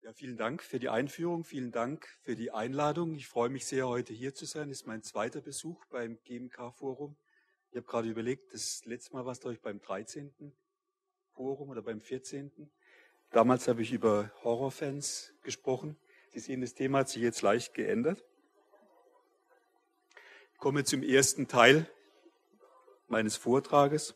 Ja, vielen Dank für die Einführung, vielen Dank für die Einladung. Ich freue mich sehr, heute hier zu sein. Das ist mein zweiter Besuch beim GMK-Forum. Ich habe gerade überlegt, das letzte Mal war es, glaube ich, beim 13. Forum oder beim 14. Damals habe ich über Horrorfans gesprochen. Sie sehen, das Thema hat sich jetzt leicht geändert. Ich komme zum ersten Teil meines Vortrages.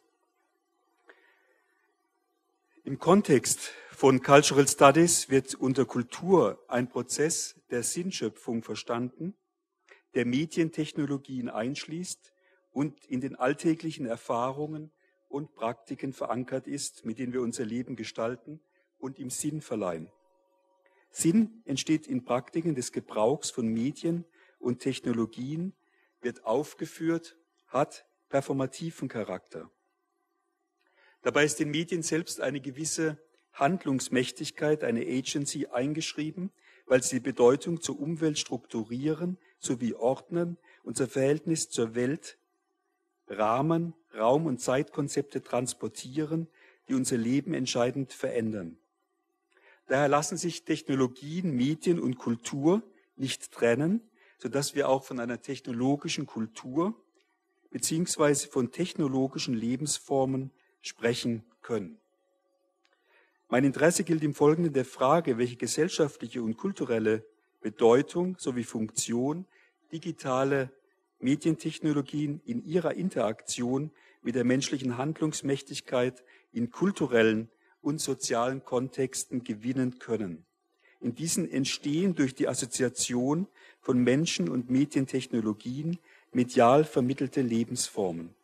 Im Kontext von Cultural Studies wird unter Kultur ein Prozess der Sinnschöpfung verstanden, der Medientechnologien einschließt und in den alltäglichen Erfahrungen und Praktiken verankert ist, mit denen wir unser Leben gestalten und ihm Sinn verleihen. Sinn entsteht in Praktiken des Gebrauchs von Medien und Technologien, wird aufgeführt, hat performativen Charakter. Dabei ist den Medien selbst eine gewisse Handlungsmächtigkeit, eine Agency eingeschrieben, weil sie die Bedeutung zur Umwelt strukturieren sowie ordnen, unser Verhältnis zur Welt, Rahmen, Raum- und Zeitkonzepte transportieren, die unser Leben entscheidend verändern. Daher lassen sich Technologien, Medien und Kultur nicht trennen, sodass wir auch von einer technologischen Kultur beziehungsweise von technologischen Lebensformen sprechen können. Mein Interesse gilt im Folgenden der Frage, welche gesellschaftliche und kulturelle Bedeutung sowie Funktion digitale Medientechnologien in ihrer Interaktion mit der menschlichen Handlungsmächtigkeit in kulturellen und sozialen Kontexten gewinnen können. In diesen entstehen durch die Assoziation von Menschen und Medientechnologien medial vermittelte Lebensformen.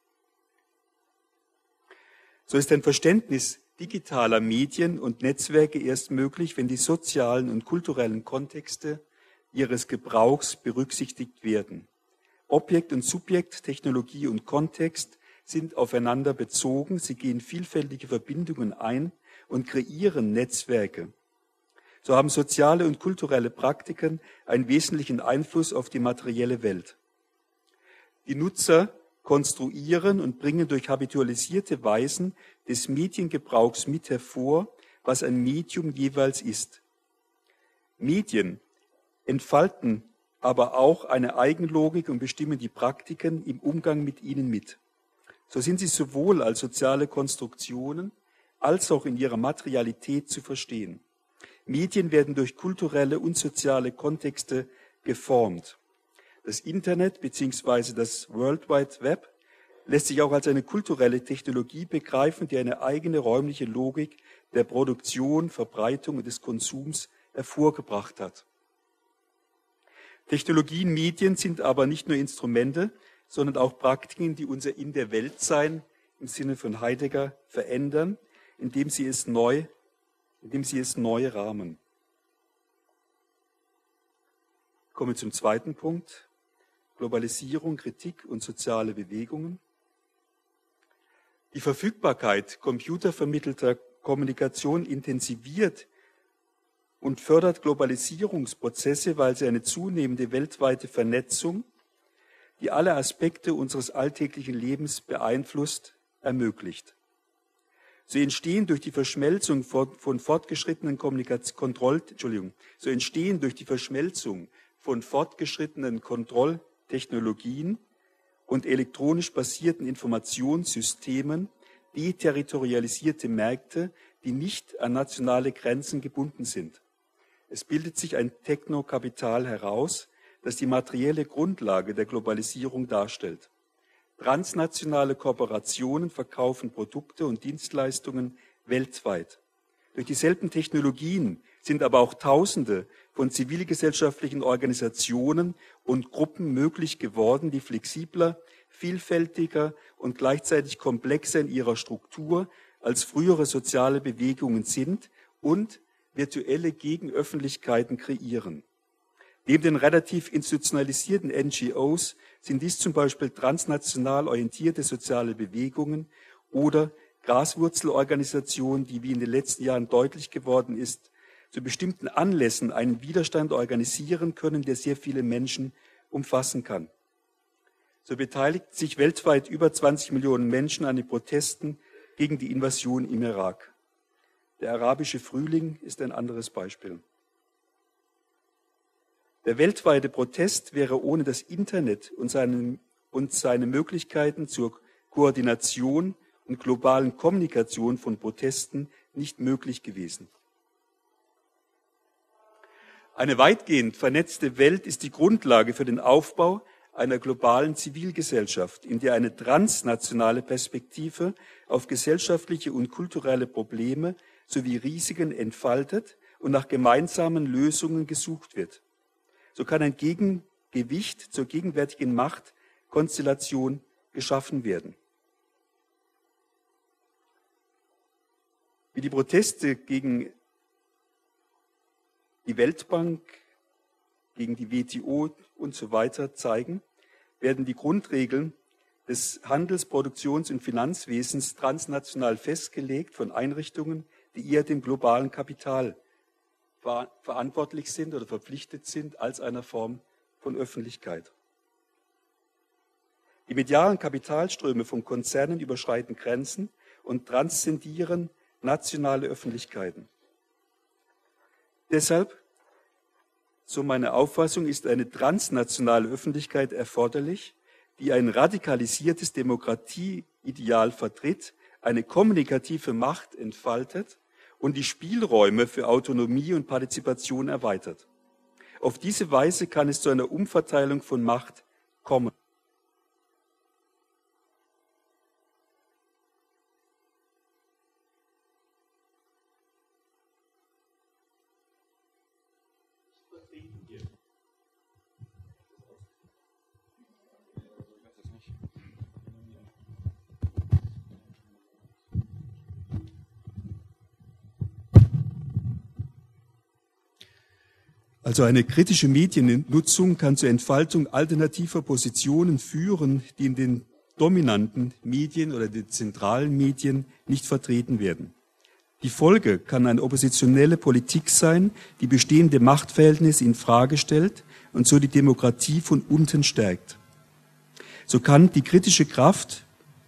So ist ein Verständnis digitaler Medien und Netzwerke erst möglich, wenn die sozialen und kulturellen Kontexte ihres Gebrauchs berücksichtigt werden. Objekt und Subjekt, Technologie und Kontext sind aufeinander bezogen, sie gehen vielfältige Verbindungen ein und kreieren Netzwerke. So haben soziale und kulturelle Praktiken einen wesentlichen Einfluss auf die materielle Welt. Die Nutzer konstruieren und bringen durch habitualisierte Weisen des Mediengebrauchs mit hervor, was ein Medium jeweils ist. Medien entfalten aber auch eine Eigenlogik und bestimmen die Praktiken im Umgang mit ihnen mit. So sind sie sowohl als soziale Konstruktionen als auch in ihrer Materialität zu verstehen. Medien werden durch kulturelle und soziale Kontexte geformt. Das Internet bzw. das World Wide Web lässt sich auch als eine kulturelle Technologie begreifen, die eine eigene räumliche Logik der Produktion, Verbreitung und des Konsums hervorgebracht hat. Technologien, Medien sind aber nicht nur Instrumente, sondern auch Praktiken, die unser In der Weltsein im Sinne von Heidegger verändern, indem sie es neu rahmen. Ich komme zum zweiten Punkt. Globalisierung, Kritik und soziale Bewegungen. Die Verfügbarkeit computervermittelter Kommunikation intensiviert und fördert Globalisierungsprozesse, weil sie eine zunehmende weltweite Vernetzung, die alle Aspekte unseres alltäglichen Lebens beeinflusst, ermöglicht. So entstehen durch die Verschmelzung von fortgeschrittenen Kontrolltechnologien und elektronisch basierten Informationssystemen deterritorialisierte Märkte, die nicht an nationale Grenzen gebunden sind. Es bildet sich ein Technokapital heraus, das die materielle Grundlage der Globalisierung darstellt. Transnationale Kooperationen verkaufen Produkte und Dienstleistungen weltweit. Durch dieselben Technologien sind aber auch Tausende von zivilgesellschaftlichen Organisationen und Gruppen möglich geworden, die flexibler, vielfältiger und gleichzeitig komplexer in ihrer Struktur als frühere soziale Bewegungen sind und virtuelle Gegenöffentlichkeiten kreieren. Neben den relativ institutionalisierten NGOs sind dies zum Beispiel transnational orientierte soziale Bewegungen oder Graswurzelorganisationen, die, wie in den letzten Jahren deutlich geworden ist, zu bestimmten Anlässen einen Widerstand organisieren können, der sehr viele Menschen umfassen kann. So beteiligt sich weltweit über 20 Millionen Menschen an den Protesten gegen die Invasion im Irak. Der arabische Frühling ist ein anderes Beispiel. Der weltweite Protest wäre ohne das Internet und seine Möglichkeiten zur Koordination und globalen Kommunikation von Protesten nicht möglich gewesen. Eine weitgehend vernetzte Welt ist die Grundlage für den Aufbau einer globalen Zivilgesellschaft, in der eine transnationale Perspektive auf gesellschaftliche und kulturelle Probleme sowie Risiken entfaltet und nach gemeinsamen Lösungen gesucht wird. So kann ein Gegengewicht zur gegenwärtigen Machtkonstellation geschaffen werden. Wie die Proteste gegen die Weltbank, gegen die WTO und so weiter zeigen, werden die Grundregeln des Handels-, Produktions- und Finanzwesens transnational festgelegt von Einrichtungen, die eher dem globalen Kapital verantwortlich sind oder verpflichtet sind als einer Form von Öffentlichkeit. Die medialen Kapitalströme von Konzernen überschreiten Grenzen und transzendieren nationale Öffentlichkeiten. Deshalb, so meine Auffassung, ist eine transnationale Öffentlichkeit erforderlich, die ein radikalisiertes Demokratieideal vertritt, eine kommunikative Macht entfaltet und die Spielräume für Autonomie und Partizipation erweitert. Auf diese Weise kann es zu einer Umverteilung von Macht kommen. Also eine kritische Mediennutzung kann zur Entfaltung alternativer Positionen führen, die in den dominanten Medien oder den zentralen Medien nicht vertreten werden. Die Folge kann eine oppositionelle Politik sein, die bestehende Machtverhältnisse in Frage stellt und so die Demokratie von unten stärkt. So kann die kritische Kraft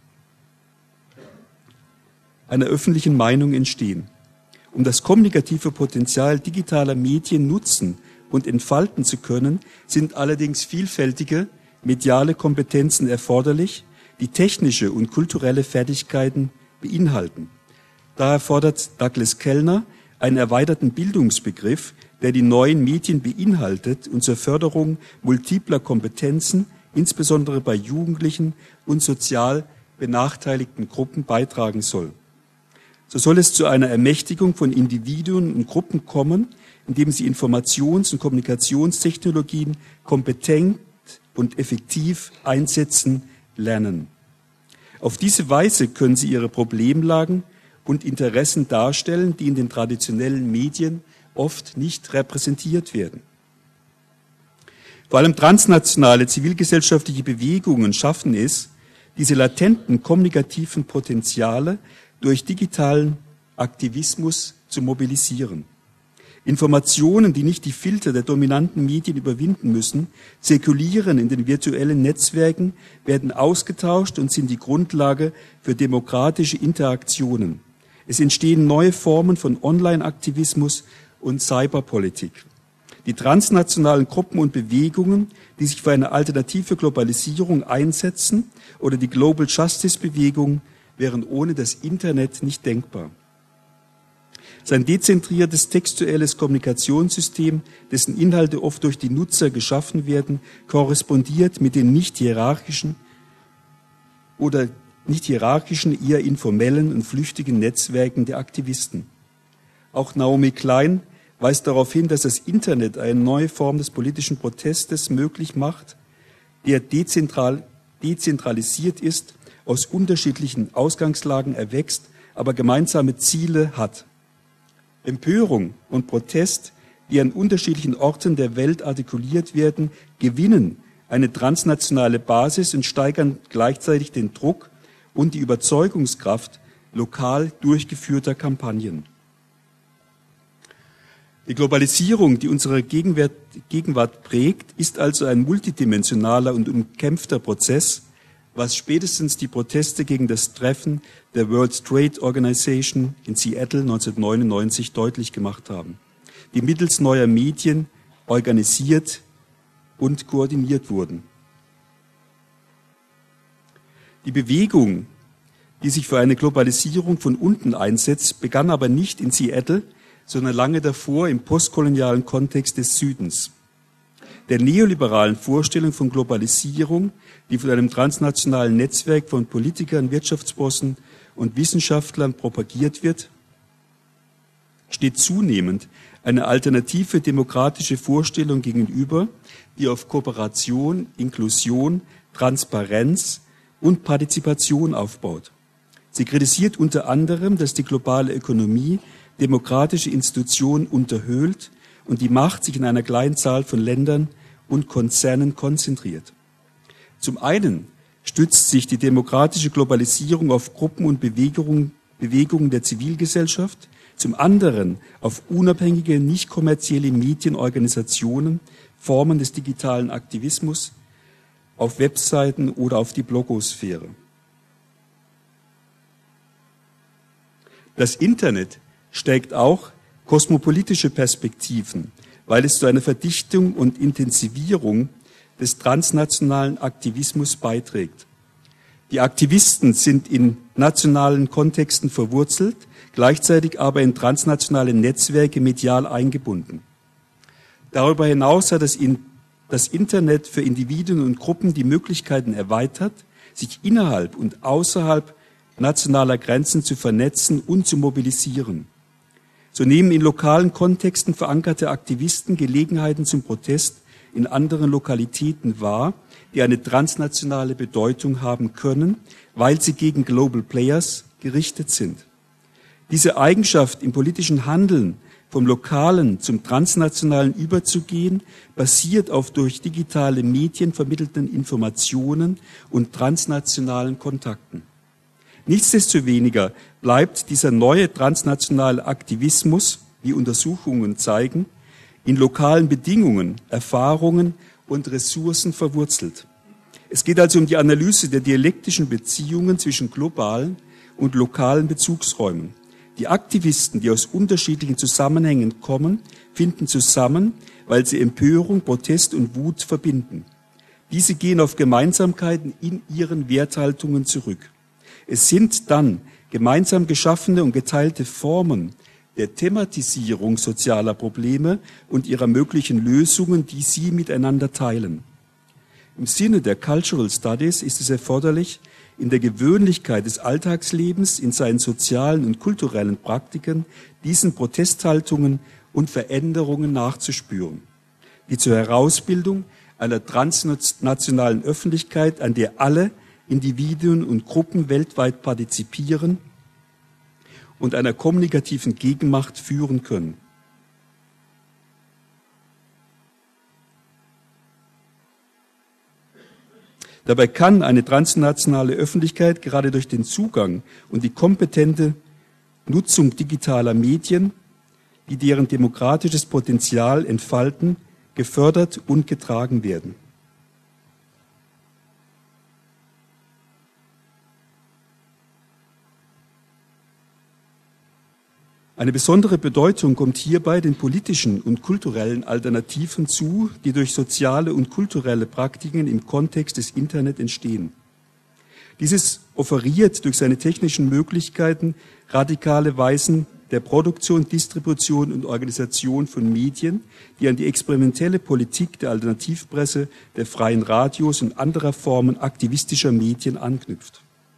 einer öffentlichen Meinung entstehen. Um das kommunikative Potenzial digitaler Medien nutzen und entfalten zu können, sind allerdings vielfältige mediale Kompetenzen erforderlich, die technische und kulturelle Fertigkeiten beinhalten. Daher fordert Douglas Kellner einen erweiterten Bildungsbegriff, der die neuen Medien beinhaltet und zur Förderung multipler Kompetenzen, insbesondere bei Jugendlichen und sozial benachteiligten Gruppen, beitragen soll. So soll es zu einer Ermächtigung von Individuen und Gruppen kommen, indem sie Informations- und Kommunikationstechnologien kompetent und effektiv einsetzen lernen. Auf diese Weise können sie ihre Problemlagen und Interessen darstellen, die in den traditionellen Medien oft nicht repräsentiert werden. Vor allem transnationale zivilgesellschaftliche Bewegungen schaffen es, diese latenten kommunikativen Potenziale durch digitalen Aktivismus zu mobilisieren. Informationen, die nicht die Filter der dominanten Medien überwinden müssen, zirkulieren in den virtuellen Netzwerken, werden ausgetauscht und sind die Grundlage für demokratische Interaktionen. Es entstehen neue Formen von Online-Aktivismus und Cyberpolitik. Die transnationalen Gruppen und Bewegungen, die sich für eine alternative Globalisierung einsetzen, oder die Global Justice Bewegung, wären ohne das Internet nicht denkbar. Sein dezentriertes textuelles Kommunikationssystem, dessen Inhalte oft durch die Nutzer geschaffen werden, korrespondiert mit den nicht hierarchischen, eher informellen und flüchtigen Netzwerken der Aktivisten. Auch Naomi Klein weist darauf hin, dass das Internet eine neue Form des politischen Protestes möglich macht, der dezentralisiert ist, aus unterschiedlichen Ausgangslagen erwächst, aber gemeinsame Ziele hat. Empörung und Protest, die an unterschiedlichen Orten der Welt artikuliert werden, gewinnen eine transnationale Basis und steigern gleichzeitig den Druck und die Überzeugungskraft lokal durchgeführter Kampagnen. Die Globalisierung, die unsere Gegenwart prägt, ist also ein multidimensionaler und umkämpfter Prozess, was spätestens die Proteste gegen das Treffen der World Trade Organization in Seattle 1999 deutlich gemacht haben, die mittels neuer Medien organisiert und koordiniert wurden. Die Bewegung, die sich für eine Globalisierung von unten einsetzt, begann aber nicht in Seattle, sondern lange davor im postkolonialen Kontext des Südens. Der neoliberalen Vorstellung von Globalisierung, die von einem transnationalen Netzwerk von Politikern, Wirtschaftsbossen und Wissenschaftlern propagiert wird, steht zunehmend eine alternative demokratische Vorstellung gegenüber, die auf Kooperation, Inklusion, Transparenz und Partizipation aufbaut. Sie kritisiert unter anderem, dass die globale Ökonomie demokratische Institutionen unterhöhlt und die Macht sich in einer kleinen Zahl von Ländern und Konzernen konzentriert. Zum einen stützt sich die demokratische Globalisierung auf Gruppen und Bewegungen der Zivilgesellschaft, zum anderen auf unabhängige, nicht kommerzielle Medienorganisationen, Formen des digitalen Aktivismus, auf Webseiten oder auf die Blogosphäre. Das Internet stärkt auch kosmopolitische Perspektiven, weil es zu einer Verdichtung und Intensivierung des transnationalen Aktivismus beiträgt. Die Aktivisten sind in nationalen Kontexten verwurzelt, gleichzeitig aber in transnationale Netzwerke medial eingebunden. Darüber hinaus hat das Internet für Individuen und Gruppen die Möglichkeiten erweitert, sich innerhalb und außerhalb nationaler Grenzen zu vernetzen und zu mobilisieren. So nehmen in lokalen Kontexten verankerte Aktivisten Gelegenheiten zum Protest in anderen Lokalitäten wahr, die eine transnationale Bedeutung haben können, weil sie gegen Global Players gerichtet sind. Diese Eigenschaft im politischen Handeln vom Lokalen zum Transnationalen überzugehen, basiert auf durch digitale Medien vermittelten Informationen und transnationalen Kontakten. Nichtsdestoweniger bleibt dieser neue transnationale Aktivismus, wie Untersuchungen zeigen, in lokalen Bedingungen, Erfahrungen und Ressourcen verwurzelt. Es geht also um die Analyse der dialektischen Beziehungen zwischen globalen und lokalen Bezugsräumen. Die Aktivisten, die aus unterschiedlichen Zusammenhängen kommen, finden zusammen, weil sie Empörung, Protest und Wut verbinden. Diese gehen auf Gemeinsamkeiten in ihren Werthaltungen zurück. Es sind dann gemeinsam geschaffene und geteilte Formen der Thematisierung sozialer Probleme und ihrer möglichen Lösungen, die sie miteinander teilen. Im Sinne der Cultural Studies ist es erforderlich, in der Gewöhnlichkeit des Alltagslebens, in seinen sozialen und kulturellen Praktiken, diesen Protesthaltungen und Veränderungen nachzuspüren, die zur Herausbildung einer transnationalen Öffentlichkeit, an der alle Individuen und Gruppen weltweit partizipieren und einer kommunikativen Gegenmacht führen können. Dabei kann eine transnationale Öffentlichkeit gerade durch den Zugang und die kompetente Nutzung digitaler Medien, die deren demokratisches Potenzial entfalten, gefördert und getragen werden. Eine besondere Bedeutung kommt hierbei den politischen und kulturellen Alternativen zu, die durch soziale und kulturelle Praktiken im Kontext des Internet entstehen. Dieses offeriert durch seine technischen Möglichkeiten radikale Weisen der Produktion, Distribution und Organisation von Medien, die an die experimentelle Politik der Alternativpresse, der freien Radios und anderer Formen aktivistischer Medien anknüpft.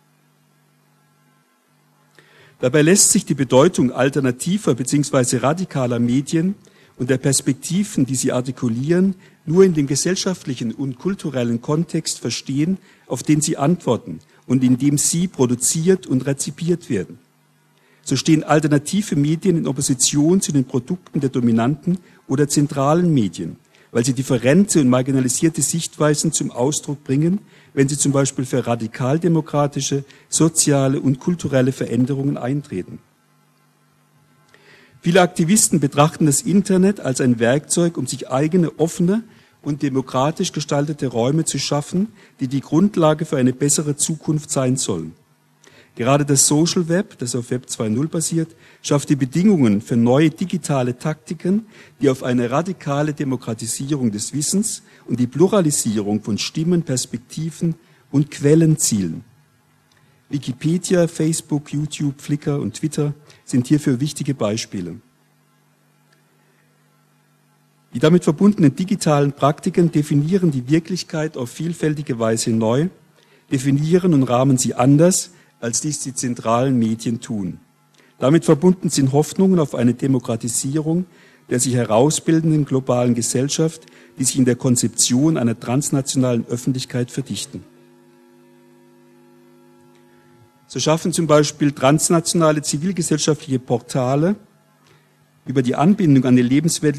Dabei lässt sich die Bedeutung alternativer bzw. radikaler Medien und der Perspektiven, die sie artikulieren, nur in dem gesellschaftlichen und kulturellen Kontext verstehen, auf den sie antworten und in dem sie produziert und rezipiert werden. So stehen alternative Medien in Opposition zu den Produkten der dominanten oder zentralen Medien, weil sie differente und marginalisierte Sichtweisen zum Ausdruck bringen, wenn sie zum Beispiel für radikaldemokratische, soziale und kulturelle Veränderungen eintreten. Viele Aktivisten betrachten das Internet als ein Werkzeug, um sich eigene, offene und demokratisch gestaltete Räume zu schaffen, die die Grundlage für eine bessere Zukunft sein sollen. Gerade das Social Web, das auf Web 2.0 basiert, schafft die Bedingungen für neue digitale Taktiken, die auf eine radikale Demokratisierung des Wissens und die Pluralisierung von Stimmen, Perspektiven und Quellen zielen. Wikipedia, Facebook, YouTube, Flickr und Twitter sind hierfür wichtige Beispiele. Die damit verbundenen digitalen Praktiken definieren die Wirklichkeit auf vielfältige Weise neu, definieren und rahmen sie anders, als dies die zentralen Medien tun. Damit verbunden sind Hoffnungen auf eine Demokratisierung der sich herausbildenden globalen Gesellschaft, die sich in der Konzeption einer transnationalen Öffentlichkeit verdichten. So schaffen zum Beispiel transnationale zivilgesellschaftliche Portale über die Anbindung an die Lebenswelt.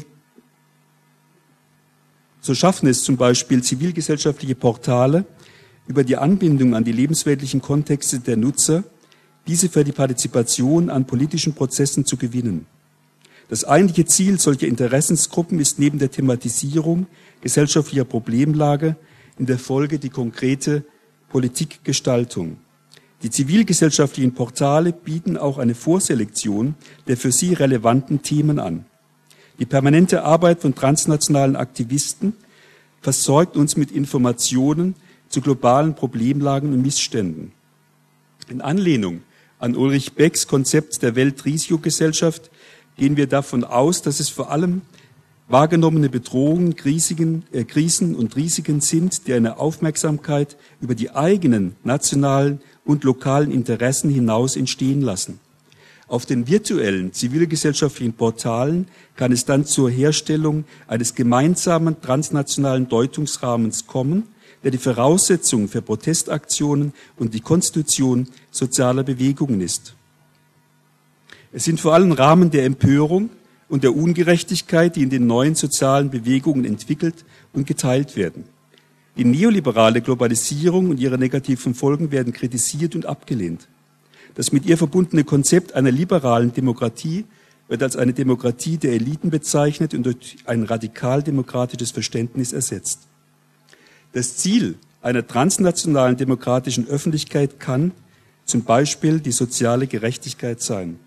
So schaffen es zum Beispiel zivilgesellschaftliche Portale über die Anbindung an die lebensweltlichen Kontexte der Nutzer, diese für die Partizipation an politischen Prozessen zu gewinnen. Das eigentliche Ziel solcher Interessensgruppen ist neben der Thematisierung gesellschaftlicher Problemlage in der Folge die konkrete Politikgestaltung. Die zivilgesellschaftlichen Portale bieten auch eine Vorselektion der für sie relevanten Themen an. Die permanente Arbeit von transnationalen Aktivisten versorgt uns mit Informationen zu globalen Problemlagen und Missständen. In Anlehnung an Ulrich Becks Konzept der Weltrisikogesellschaft gehen wir davon aus, dass es vor allem wahrgenommene Bedrohungen, Krisen und Risiken sind, die eine Aufmerksamkeit über die eigenen nationalen und lokalen Interessen hinaus entstehen lassen. Auf den virtuellen zivilgesellschaftlichen Portalen kann es dann zur Herstellung eines gemeinsamen transnationalen Deutungsrahmens kommen, der die Voraussetzung für Protestaktionen und die Konstitution sozialer Bewegungen ist. Es sind vor allem Rahmen der Empörung und der Ungerechtigkeit, die in den neuen sozialen Bewegungen entwickelt und geteilt werden. Die neoliberale Globalisierung und ihre negativen Folgen werden kritisiert und abgelehnt. Das mit ihr verbundene Konzept einer liberalen Demokratie wird als eine Demokratie der Eliten bezeichnet und durch ein radikal-demokratisches Verständnis ersetzt. Das Ziel einer transnationalen demokratischen Öffentlichkeit kann zum Beispiel die soziale Gerechtigkeit sein.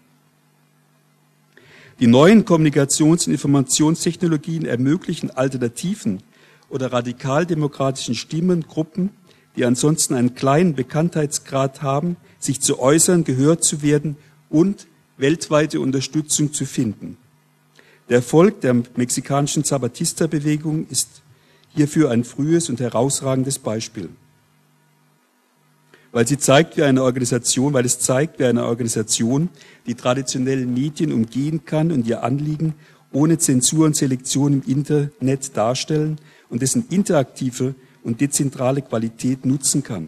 Die neuen Kommunikations- und Informationstechnologien ermöglichen alternativen oder radikal-demokratischen Stimmen, Gruppen, die ansonsten einen kleinen Bekanntheitsgrad haben, sich zu äußern, gehört zu werden und weltweite Unterstützung zu finden. Der Erfolg der mexikanischen Zapatista-Bewegung ist hierfür ein frühes und herausragendes Beispiel. Weil es zeigt, wie eine Organisation, die traditionellen Medien umgehen kann und ihr Anliegen ohne Zensur und Selektion im Internet darstellen und dessen interaktive und dezentrale Qualität nutzen kann.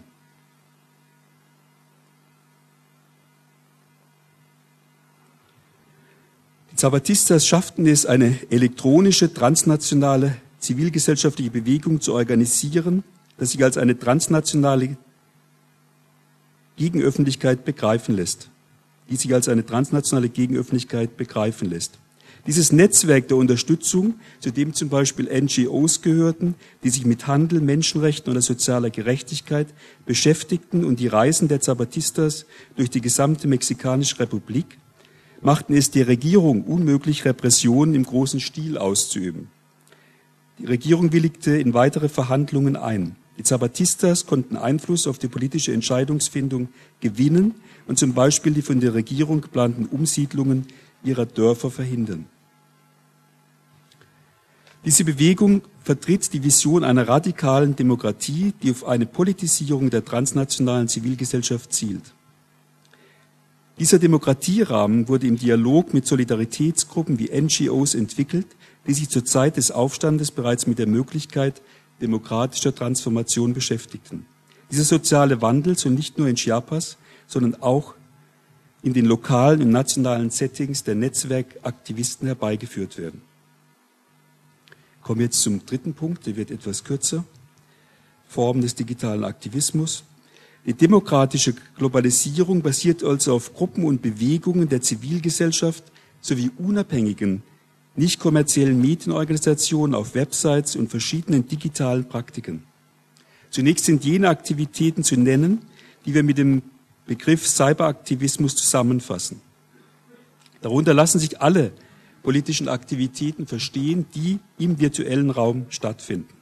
Die Zapatistas schafften es, eine elektronische, transnationale, zivilgesellschaftliche Bewegung zu organisieren, das sich als eine transnationale Gegenöffentlichkeit begreifen lässt. Dieses Netzwerk der Unterstützung, zu dem zum Beispiel NGOs gehörten, die sich mit Handel, Menschenrechten oder sozialer Gerechtigkeit beschäftigten und die Reisen der Zapatistas durch die gesamte Mexikanische Republik, machten es der Regierung unmöglich, Repressionen im großen Stil auszuüben. Die Regierung willigte in weitere Verhandlungen ein. Die Zapatistas konnten Einfluss auf die politische Entscheidungsfindung gewinnen und zum Beispiel die von der Regierung geplanten Umsiedlungen ihrer Dörfer verhindern. Diese Bewegung vertritt die Vision einer radikalen Demokratie, die auf eine Politisierung der transnationalen Zivilgesellschaft zielt. Dieser Demokratierahmen wurde im Dialog mit Solidaritätsgruppen wie NGOs entwickelt, die sich zur Zeit des Aufstandes bereits mit der Möglichkeit demokratischer Transformation beschäftigten. Dieser soziale Wandel soll nicht nur in Chiapas, sondern auch in den lokalen und nationalen Settings der Netzwerkaktivisten herbeigeführt werden. Kommen wir jetzt zum dritten Punkt, der wird etwas kürzer. Formen des digitalen Aktivismus. Die demokratische Globalisierung basiert also auf Gruppen und Bewegungen der Zivilgesellschaft sowie unabhängigen, nicht kommerziellen Medienorganisationen auf Websites und verschiedenen digitalen Praktiken. Zunächst sind jene Aktivitäten zu nennen, die wir mit dem Begriff Cyberaktivismus zusammenfassen. Darunter lassen sich alle politischen Aktivitäten verstehen, die im virtuellen Raum stattfinden.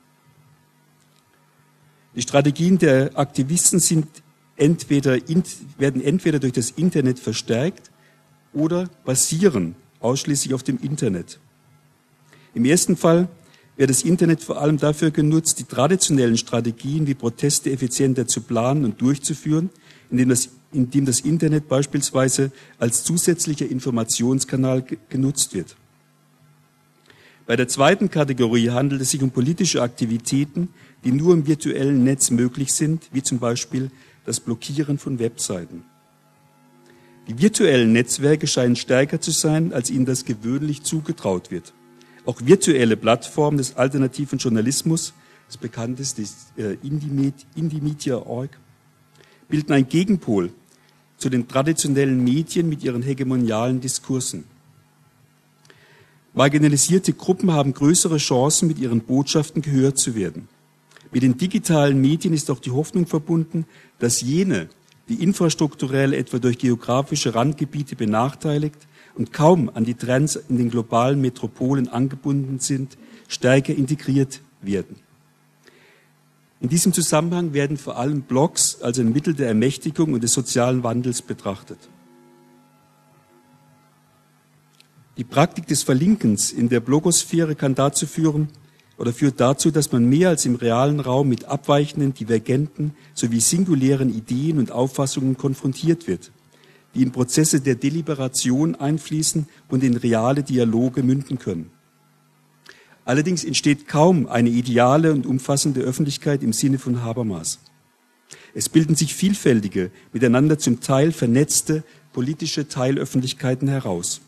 Die Strategien der Aktivisten werden entweder durch das Internet verstärkt oder basieren ausschließlich auf dem Internet. Im ersten Fall wird das Internet vor allem dafür genutzt, die traditionellen Strategien wie Proteste effizienter zu planen und durchzuführen, indem das Internet beispielsweise als zusätzlicher Informationskanal genutzt wird. Bei der zweiten Kategorie handelt es sich um politische Aktivitäten, die nur im virtuellen Netz möglich sind, wie zum Beispiel das Blockieren von Webseiten. Die virtuellen Netzwerke scheinen stärker zu sein, als ihnen das gewöhnlich zugetraut wird. Auch virtuelle Plattformen des alternativen Journalismus, das bekannteste ist Indymedia.org, bilden einen Gegenpol zu den traditionellen Medien mit ihren hegemonialen Diskursen. Marginalisierte Gruppen haben größere Chancen, mit ihren Botschaften gehört zu werden. Mit den digitalen Medien ist auch die Hoffnung verbunden, dass jene, die infrastrukturell etwa durch geografische Randgebiete benachteiligt und kaum an die Trends in den globalen Metropolen angebunden sind, stärker integriert werden. In diesem Zusammenhang werden vor allem Blogs als ein Mittel der Ermächtigung und des sozialen Wandels betrachtet. Die Praktik des Verlinkens in der Blogosphäre kann dazu führen oder führt dazu, dass man mehr als im realen Raum mit abweichenden, divergenten sowie singulären Ideen und Auffassungen konfrontiert wird, die in Prozesse der Deliberation einfließen und in reale Dialoge münden können. Allerdings entsteht kaum eine ideale und umfassende Öffentlichkeit im Sinne von Habermas. Es bilden sich vielfältige, miteinander zum Teil vernetzte politische Teilöffentlichkeiten heraus.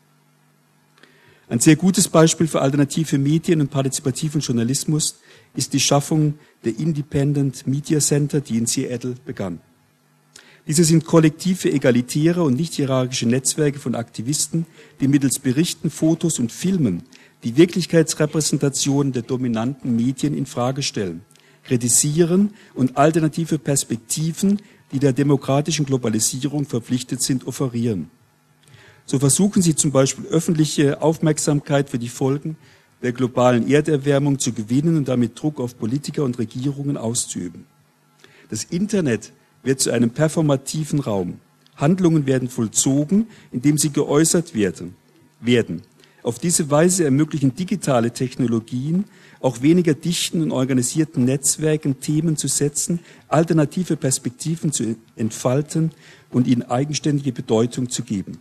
Ein sehr gutes Beispiel für alternative Medien und partizipativen Journalismus ist die Schaffung der Independent Media Center, die in Seattle begann. Diese sind kollektive, egalitäre und nicht hierarchische Netzwerke von Aktivisten, die mittels Berichten, Fotos und Filmen die Wirklichkeitsrepräsentation der dominanten Medien in Frage stellen, kritisieren und alternative Perspektiven, die der demokratischen Globalisierung verpflichtet sind, offerieren. So versuchen sie zum Beispiel öffentliche Aufmerksamkeit für die Folgen der globalen Erderwärmung zu gewinnen und damit Druck auf Politiker und Regierungen auszuüben. Das Internet wird zu einem performativen Raum. Handlungen werden vollzogen, indem sie geäußert werden. Auf diese Weise ermöglichen digitale Technologien auch weniger dichten und organisierten Netzwerken Themen zu setzen, alternative Perspektiven zu entfalten und ihnen eigenständige Bedeutung zu geben.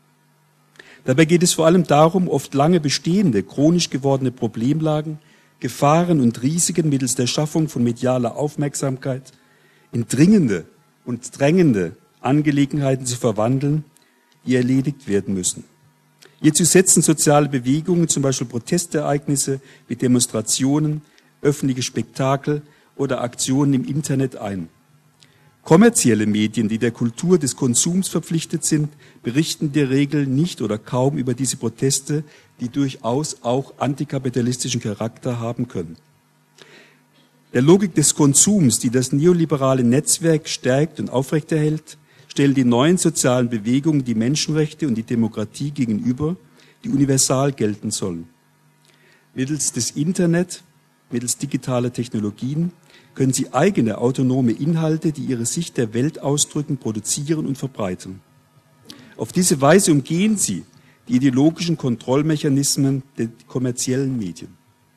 Dabei geht es vor allem darum, oft lange bestehende, chronisch gewordene Problemlagen, Gefahren und Risiken mittels der Schaffung von medialer Aufmerksamkeit in dringende und drängende Angelegenheiten zu verwandeln, die erledigt werden müssen. Hierzu setzen soziale Bewegungen, zum Beispiel Protestereignisse wie Demonstrationen, öffentliche Spektakel oder Aktionen im Internet ein. Kommerzielle Medien, die der Kultur des Konsums verpflichtet sind, berichten in der Regel nicht oder kaum über diese Proteste, die durchaus auch antikapitalistischen Charakter haben können. Der Logik des Konsums, die das neoliberale Netzwerk stärkt und aufrechterhält, stellen die neuen sozialen Bewegungen die Menschenrechte und die Demokratie gegenüber, die universal gelten sollen. Mittels des Internet, mittels digitaler Technologien, können sie eigene autonome Inhalte, die ihre Sicht der Welt ausdrücken, produzieren und verbreiten. Auf diese Weise umgehen sie die ideologischen Kontrollmechanismen der kommerziellen Medien.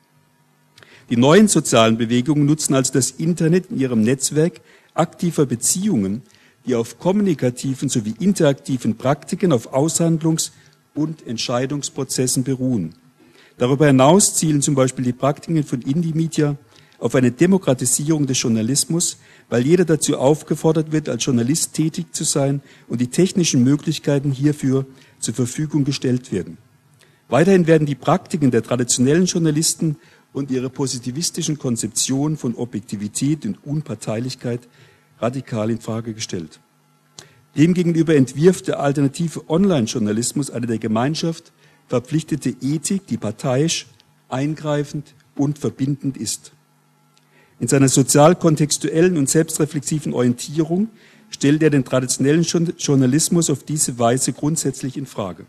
Die neuen sozialen Bewegungen nutzen also das Internet in ihrem Netzwerk aktiver Beziehungen, die auf kommunikativen sowie interaktiven Praktiken, auf Aushandlungs- und Entscheidungsprozessen beruhen. Darüber hinaus zielen zum Beispiel die Praktiken von Indymedia auf eine Demokratisierung des Journalismus, weil jeder dazu aufgefordert wird, als Journalist tätig zu sein und die technischen Möglichkeiten hierfür zur Verfügung gestellt werden. Weiterhin werden die Praktiken der traditionellen Journalisten und ihre positivistischen Konzeptionen von Objektivität und Unparteilichkeit radikal in Frage gestellt. Demgegenüber entwirft der alternative Online-Journalismus eine der Gemeinschaft verpflichtete Ethik, die parteiisch, eingreifend und verbindend ist. In seiner sozial-kontextuellen und selbstreflexiven Orientierung stellt er den traditionellen Journalismus auf diese Weise grundsätzlich in Frage.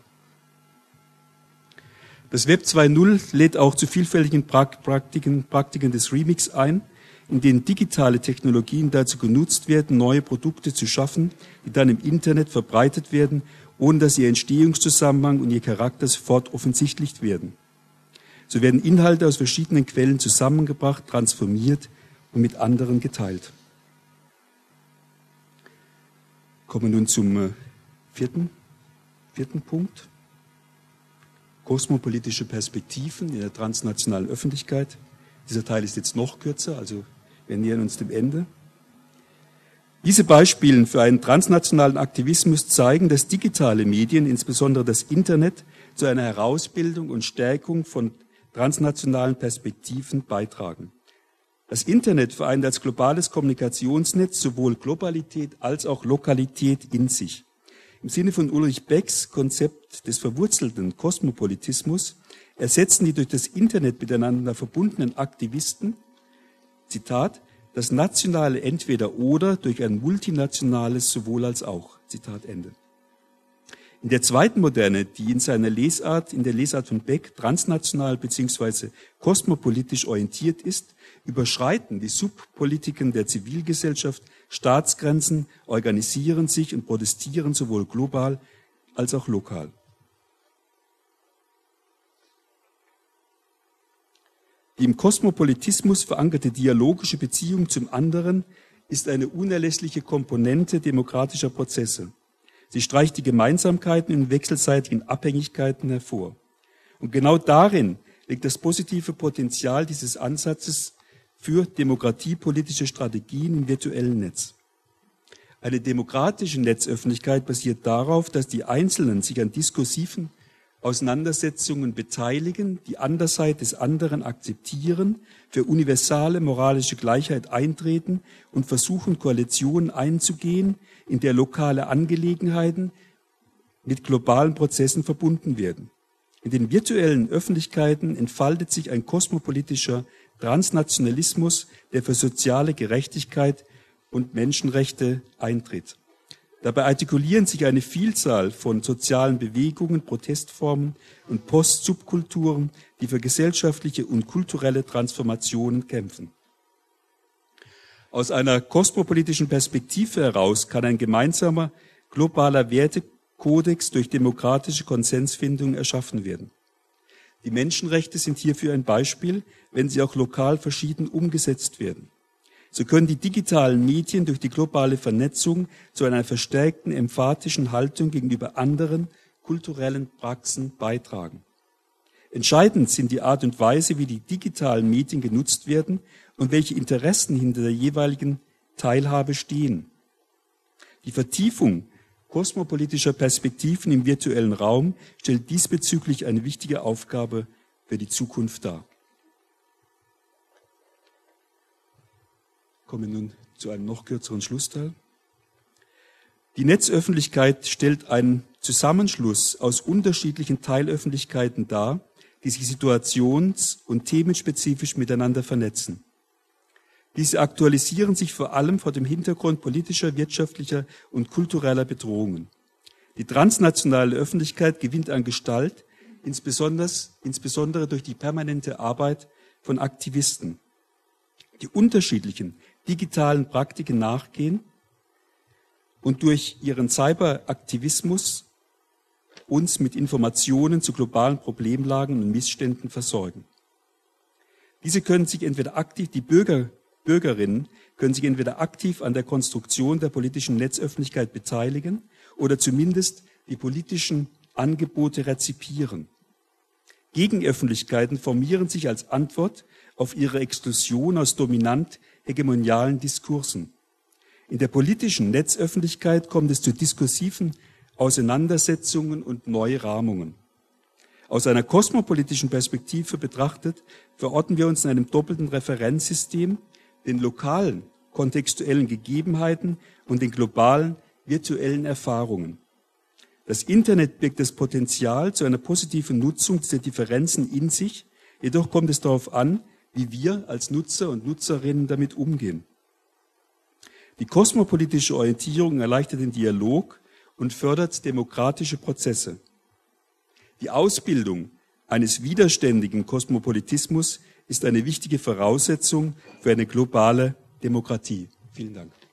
Das Web 2.0 lädt auch zu vielfältigen Praktiken des Remix ein, in denen digitale Technologien dazu genutzt werden, neue Produkte zu schaffen, die dann im Internet verbreitet werden, ohne dass ihr Entstehungszusammenhang und ihr Charakter sofort offensichtlich werden. So werden Inhalte aus verschiedenen Quellen zusammengebracht, transformiert und mit anderen geteilt. Kommen wir nun zum vierten Punkt. Kosmopolitische Perspektiven in der transnationalen Öffentlichkeit. Dieser Teil ist jetzt noch kürzer, also wir nähern uns dem Ende. Diese Beispiele für einen transnationalen Aktivismus zeigen, dass digitale Medien, insbesondere das Internet, zu einer Herausbildung und Stärkung von transnationalen Perspektiven beitragen. Das Internet vereint als globales Kommunikationsnetz sowohl Globalität als auch Lokalität in sich. Im Sinne von Ulrich Becks Konzept des verwurzelten Kosmopolitismus ersetzen die durch das Internet miteinander verbundenen Aktivisten, Zitat, das nationale Entweder-Oder durch ein multinationales Sowohl als auch, Zitat Ende. In der zweiten Moderne, die in der Lesart von Beck transnational bzw. kosmopolitisch orientiert ist, überschreiten die Subpolitiken der Zivilgesellschaft Staatsgrenzen, organisieren sich und protestieren sowohl global als auch lokal. Die im Kosmopolitismus verankerte dialogische Beziehung zum anderen ist eine unerlässliche Komponente demokratischer Prozesse. Sie streicht die Gemeinsamkeiten und wechselseitigen Abhängigkeiten hervor. Und genau darin liegt das positive Potenzial dieses Ansatzes für demokratiepolitische Strategien im virtuellen Netz. Eine demokratische Netzöffentlichkeit basiert darauf, dass die Einzelnen sich an diskursiven Auseinandersetzungen beteiligen, die Andersheit des anderen akzeptieren, für universale moralische Gleichheit eintreten und versuchen, Koalitionen einzugehen, in der lokale Angelegenheiten mit globalen Prozessen verbunden werden. In den virtuellen Öffentlichkeiten entfaltet sich ein kosmopolitischer Transnationalismus, der für soziale Gerechtigkeit und Menschenrechte eintritt. Dabei artikulieren sich eine Vielzahl von sozialen Bewegungen, Protestformen und Post-Subkulturen, die für gesellschaftliche und kulturelle Transformationen kämpfen. Aus einer kosmopolitischen Perspektive heraus kann ein gemeinsamer globaler Wertekodex durch demokratische Konsensfindung erschaffen werden. Die Menschenrechte sind hierfür ein Beispiel, wenn sie auch lokal verschieden umgesetzt werden. So können die digitalen Medien durch die globale Vernetzung zu einer verstärkten emphatischen Haltung gegenüber anderen kulturellen Praxen beitragen. Entscheidend sind die Art und Weise, wie die digitalen Medien genutzt werden und welche Interessen hinter der jeweiligen Teilhabe stehen. Die Vertiefung kosmopolitischer Perspektiven im virtuellen Raum stellt diesbezüglich eine wichtige Aufgabe für die Zukunft dar. Kommen wir nun zu einem noch kürzeren Schlussteil. Die Netzöffentlichkeit stellt einen Zusammenschluss aus unterschiedlichen Teilöffentlichkeiten dar, die sich situations- und themenspezifisch miteinander vernetzen. Diese aktualisieren sich vor allem vor dem Hintergrund politischer, wirtschaftlicher und kultureller Bedrohungen. Die transnationale Öffentlichkeit gewinnt an Gestalt, insbesondere durch die permanente Arbeit von Aktivisten, die unterschiedlichen digitalen Praktiken nachgehen und durch ihren Cyberaktivismus uns mit Informationen zu globalen Problemlagen und Missständen versorgen. Diese können sich entweder aktiv, Bürgerinnen können sich entweder aktiv an der Konstruktion der politischen Netzöffentlichkeit beteiligen oder zumindest die politischen Angebote rezipieren. Gegenöffentlichkeiten formieren sich als Antwort auf ihre Exklusion aus dominant hegemonialen Diskursen. In der politischen Netzöffentlichkeit kommt es zu diskursiven Auseinandersetzungen und Neurahmungen. Aus einer kosmopolitischen Perspektive betrachtet, verorten wir uns in einem doppelten Referenzsystem, den lokalen, kontextuellen Gegebenheiten und den globalen, virtuellen Erfahrungen. Das Internet birgt das Potenzial zu einer positiven Nutzung dieser Differenzen in sich, jedoch kommt es darauf an, wie wir als Nutzer und Nutzerinnen damit umgehen. Die kosmopolitische Orientierung erleichtert den Dialog und fördert demokratische Prozesse. Die Ausbildung eines widerständigen Kosmopolitismus ist eine wichtige Voraussetzung für eine globale Demokratie. Vielen Dank.